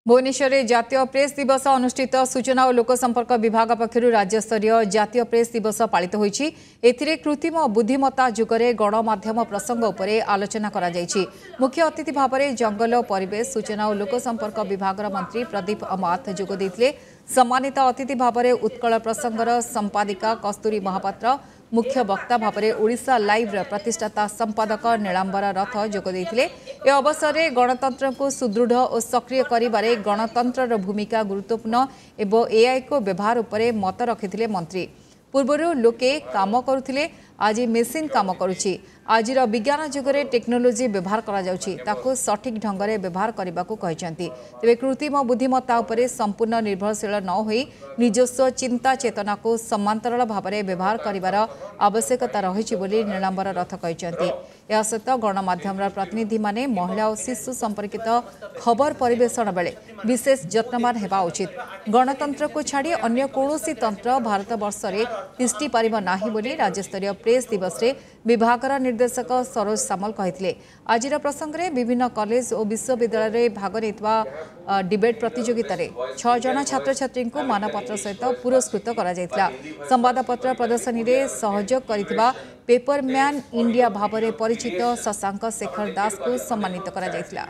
भुवनेश्वर में जातीय प्रेस दिवस अनुष्ठित सूचना और लोकसंपर्क विभाग पक्षर राज्यस्तरीय जातीय प्रेस दिवस पालित होईछि। एथिरे कृत्रिम बुद्धिमत्ता जुगरे गणमाध्यम प्रसंग उपरे आलोचना करा जायछि। मुख्य अतिथि भाव में जंगल परिवेश सूचना और लोकसंपर्क विभाग मंत्री प्रदीप अमात जोग देथिले। सम्मानित अतिथि भाव में उत्कल प्रसंगर संपादिका कस्तूरी महापात्र, मुख्य वक्ता भाव में ओडिशा लाइव प्रतिष्ठाता संपादक नीलांबर रथ जोग देथिले। ए अवसर में गणतंत्र को सुदृढ़ और सक्रिय करिबारे गणतंत्र भूमिका गुरुत्वपूर्ण एवं एआई को व्यवहार उपरे मत रखिथिले मंत्री। पूर्वरु लोके काम करुथिले, आज मेसीन काम करुछि। आजिर विज्ञान जुगरे टेक्नोलोजी व्यवहार करा जाउछि, ताको सठिक ढंगरे व्यवहार करबाकू कहिसंती। तेबे कृत्रिम बुद्धिमत्ता उपरे संपूर्ण निर्भरशील न होई निजस्व चिंता चेतना को समांतराल भावरे व्यवहार करिवार आवश्यकता रहिछि बोली नीलांबर रथ कहिसंती। या सहित गणमाध्यम प्रतिनिधि माने महिला और शिशु संपर्कित खबर परिवेषण बेले विशेष यत्नवान हेबा उचित। गणतंत्र को छाड़ी अन्य कौनसी तंत्र भारत वर्ष में तिष्टि पारिब नाही बोली राज्यस्तरीय प्रेस दिवस रे विभागर निर्देशक सरोज सामल कहिथिले। आजिर प्रसंग में विभिन्न कॉलेज और विश्वविद्यालय में भाग लेथिबा डिबेट प्रतियोगिता रे 6 जन छात्र छात्री को मानपत्र सहित पुरस्कृत करा जायतिला। संवादपत्र प्रदर्शनी रे सहयोग करिथिबा पेपरमैन इंडिया भाव में परिचित शशांक शेखर दास को सम्मानित करा जायतिला।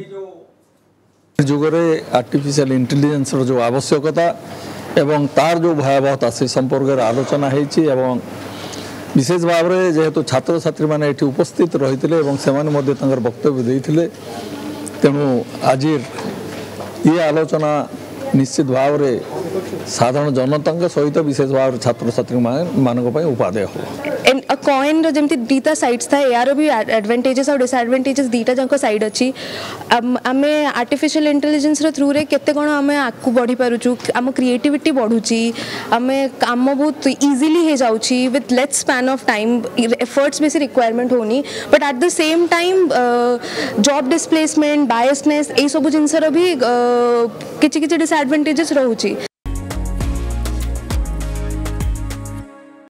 जुगरे आर्टिफिशियल इंटेलिजेंस जो आवश्यकता एवं तार जो भयावहता से संपर्क आलोचना होती एवं विशेष भाव में जेहेतु छात्र छात्री मैंने ये उपस्थित रही से वक्तव्य देते तेणु आज ये आलोचना निश्चित भाव में साधारण जनता सहित विशेष भाव में छात्र छात्री मान उपादेय हो। कॉइन जमी दीटा साइड्स था, यार भी एडवांटेजेस और डिसएडवांटेजेस दीटा जाक साइड अच्छी। आम आर्टिफिशियल इंटेलिजेंस थ्रू रे केते कोन आम आगू बढ़ी पारुछु, आम क्रिएटिविटी बढ़ुची, आम काम बहुत इजीली हे जाउची with less span of time, efforts बेसी रिक्वायरमेंट होनी। But at the same time job displacement, बायसनेस ए सब जिनसर भी किछि किछि डिसएडवांटेजेस रहउची।